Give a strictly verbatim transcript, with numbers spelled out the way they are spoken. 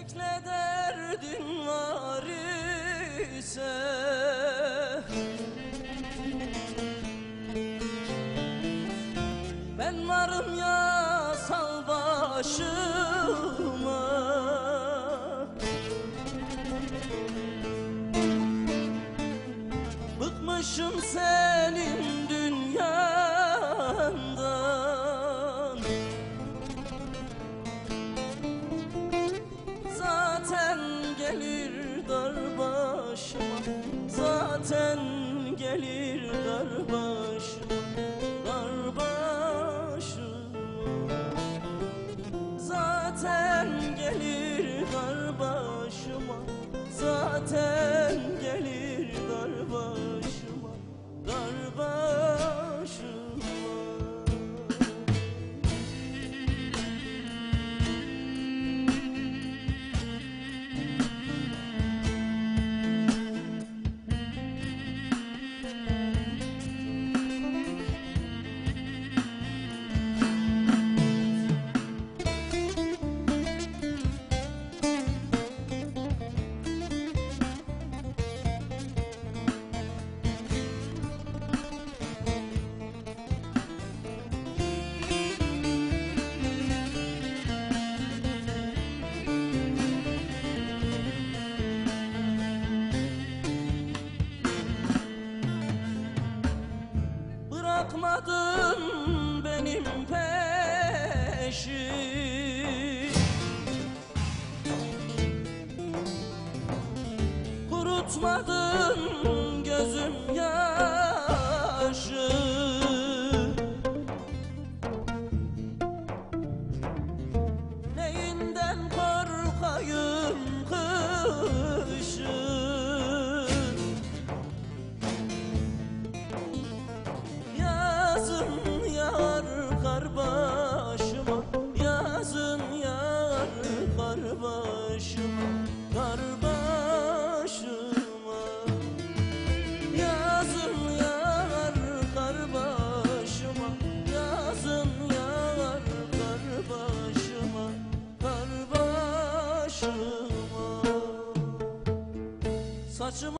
Ne derdin var ise ben varım ya, sal başıma. Bıkmışım senin dünyandan, zaten gelir dar başıma, zaten gelir dar başıma, dar başıma, zaten gelir dar başıma, zaten gelir dar başıma, dar başıma. Bırakmadın benim peşi, kurutmadın gözüm ya.